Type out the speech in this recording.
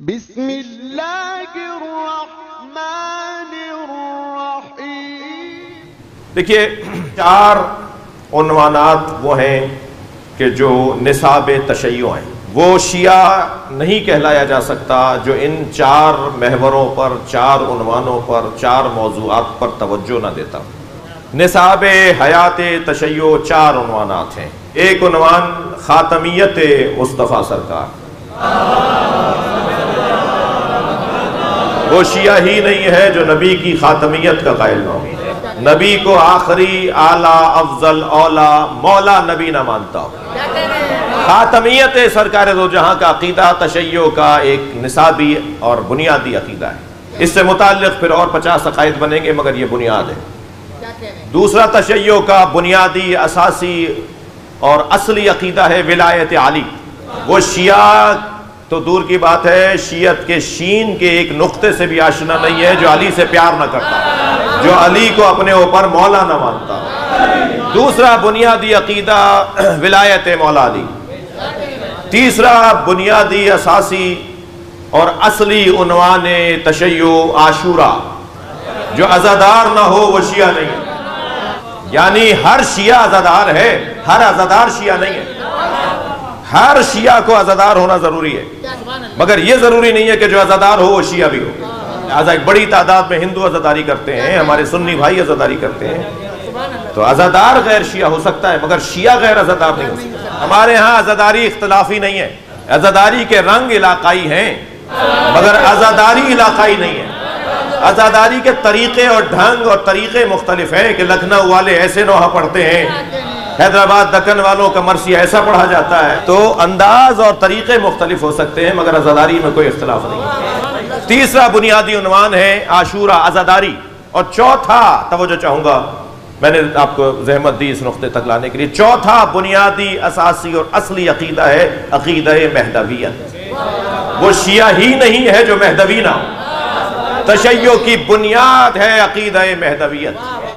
بسم اللہ الرحمن الرحیم۔ دیکھیے 4 عنوانات وہ ہیں کہ جو نصاب تشیع ہیں، وہ شیعہ نہیں کہلایا جا سکتا جو ان 4 محوروں پر، 4 عنوانوں پر، 4 موضوعات پر توجہ نہ دیتا۔ نصاب حیات تشیع 4 عنوانات ہیں۔ ایک عنوان خاتمیت مصطفیٰ سرکار، وہ شیعہ ہی نہیں ہے جو نبی کی خاتمیت کا قائل نہ ہو، نبی کو آخری، اعلیٰ، افضل، اولا، مولا نبی نہ مانتا ہو۔ خاتمیت سرکار دو جہاں کا عقیدہ تشیع کا ایک نصابی اور بنیادی عقیدہ ہے۔ اس سے متعلق پھر اور 50 عقائد بنیں گے، مگر یہ بنیاد ہے۔ دوسرا تشیع کا بنیادی، اساسی اور اصلی عقیدہ ہے ولایت علی۔ وہ شیعہ تو دور کی بات ہے، شیعت کے شین کے ایک نقطے سے بھی آشنا نہیں ہے جو علی سے پیار نہ کرتا، جو علی کو اپنے اوپر مولا نہ مانتا۔ دوسرا بنیادی عقیدہ ولایت مولا علی۔ تیسرا بنیادی، اساسی اور اصلی عنوان تشیع عاشورہ، جو عزادار نہ ہو وہ شیعہ نہیں ہے۔ یعنی ہر شیعہ عزادار ہے، ہر عزادار شیعہ نہیں ہے۔ ہر شیعہ کو عزادار ہونا ضروری ہے، مگر یہ ضروری نہیں ہے کہ جو عزادار ہو وہ شیعہ بھی ہو۔ لہٰذا ایک بڑی تعداد میں ہندو عزاداری کرتے ہیں، ہمارے سنی بھائی عزاداری کرتے ہیں، تو عزادار غیر شیعہ ہو سکتا ہے مگر شیعہ غیر عزادار نہیں ہو سکتا۔ ہمارے ہاں عزاداری اختلافی نہیں ہے، عزاداری کے رنگ علاقائی ہیں مگر عزاداری علاقائی نہیں ہے۔ عزاداری کے طریقے اور ڈھنگ اور طریقے مختلف ہیں کہ لکھنؤ والے ایسے نوحہ پڑھتے ہیں، حیدرآباد دکن والوں کا مرثیہ ایسا پڑھا جاتا ہے، تو انداز اور طریقے مختلف ہو سکتے ہیں مگر عزاداری میں کوئی اختلاف نہیں ہے۔ تیسرا بنیادی عنوان ہے عاشورہ، عزاداری۔ اور چوتھا، توجہ چاہوں گا، میں نے آپ کو زحمت دی اس نقطے تک لانے کے لیے، چوتھا بنیادی، اساسی اور اصلی عقیدہ ہے عقیدہ مہدویت۔ وہ شیعہ ہی نہیں ہے جو مہدوی نہ ہو۔ تشیع کی بنیاد ہے عقیدہ مہدویت۔